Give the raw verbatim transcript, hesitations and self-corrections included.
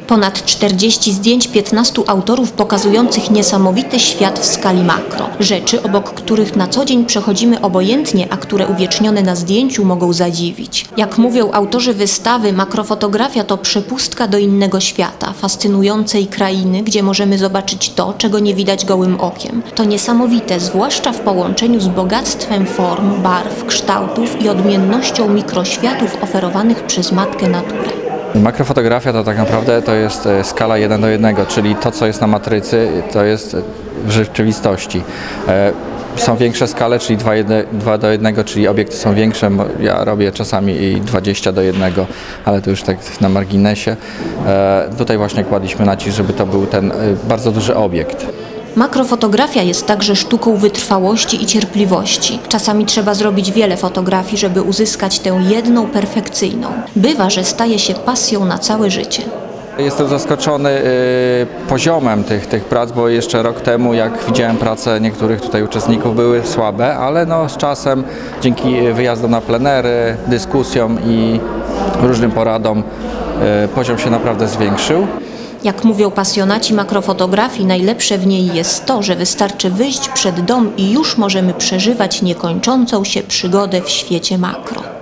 Ponad czterdzieści zdjęć piętnastu autorów pokazujących niesamowity świat w skali makro. Rzeczy, obok których na co dzień przechodzimy obojętnie, a które uwiecznione na zdjęciu mogą zadziwić. Jak mówią autorzy wystawy, makrofotografia to przepustka do innego świata, fascynującej krainy, gdzie możemy zobaczyć to, czego nie widać gołym okiem. To niesamowite, zwłaszcza w połączeniu z bogactwem form, barw, kształtów i odmiennością mikroświatów oferowanych przez matkę naturę. Makrofotografia to tak naprawdę to jest skala jeden do jednego, czyli to, co jest na matrycy, to jest w rzeczywistości. Są większe skale, czyli dwa do jednego, czyli obiekty są większe. Ja robię czasami i dwadzieścia do jednego, ale to już tak na marginesie. Tutaj właśnie kładliśmy nacisk, żeby to był ten bardzo duży obiekt. Makrofotografia jest także sztuką wytrwałości i cierpliwości. Czasami trzeba zrobić wiele fotografii, żeby uzyskać tę jedną perfekcyjną. Bywa, że staje się pasją na całe życie. Jestem zaskoczony y, poziomem tych, tych prac, bo jeszcze rok temu, jak widziałem pracę niektórych tutaj uczestników, były słabe, ale no, z czasem dzięki wyjazdom na plenery, dyskusjom i różnym poradom y, poziom się naprawdę zwiększył. Jak mówią pasjonaci makrofotografii, najlepsze w niej jest to, że wystarczy wyjść przed dom i już możemy przeżywać niekończącą się przygodę w świecie makro.